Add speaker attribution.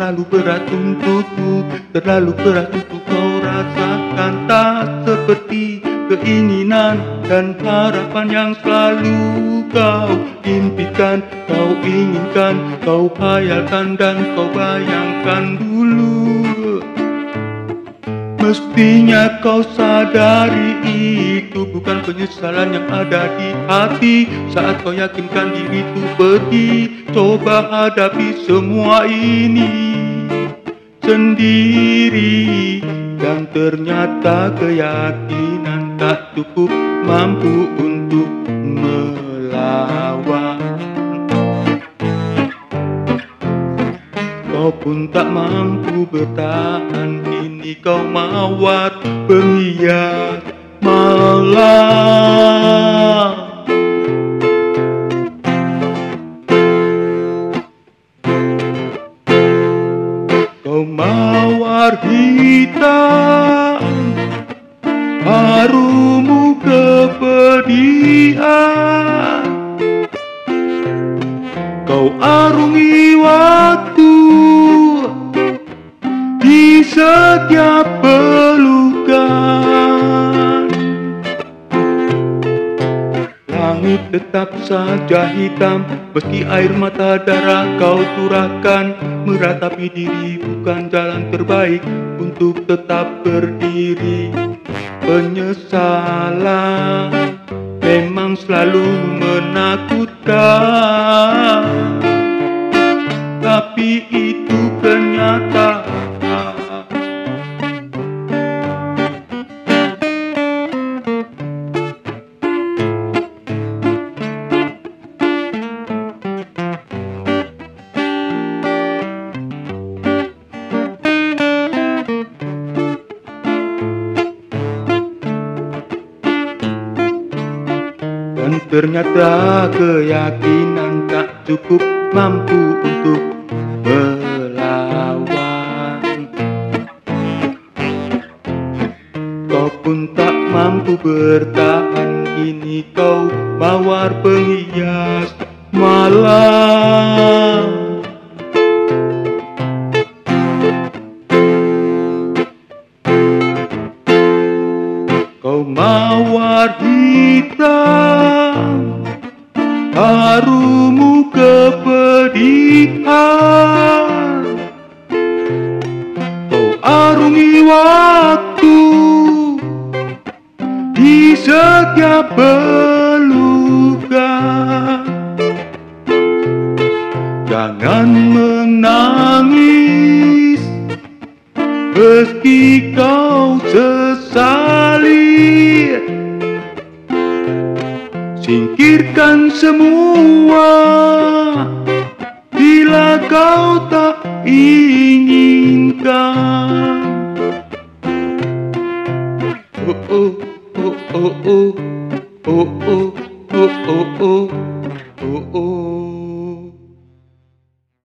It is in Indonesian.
Speaker 1: terlalu berat untukmu, terlalu berat untuk kau rasakan. Tak seperti keinginan dan harapan yang selalu kau impikan, kau inginkan, kau hayalkan dan kau bayangkan dulu. Mestinya kau sadari itu bukan penyesalan yang ada di hati. Saat kau yakinkan diri itu pergi, coba hadapi semua ini sendiri. Dan ternyata keyakinan tak cukup mampu untuk melawan. Kau pun tak mampu bertahan, kini kau mawar penghias malam. Kau mawar hitam, harumu kepedihan. Kau arungi waktu di setiap pelukan. Langit tetap saja hitam, meski air mata darah kau curahkan. Meratapi diri bukan jalan terbaik untuk tetap berdiri. Penyesalan memang selalu menakutkan, tapi itu kenyataan. Dan ternyata keyakinan tak cukup mampu untuk melawan. Kau pun tak mampu bertahan, kini kau mawar penghias malam. Kau mawar hitam, harumu kepedihan. Kau arungi waktu di setiap pelukan. Jangan menangis meski kau sesali. Singkirkan semua bila kau tak inginkan.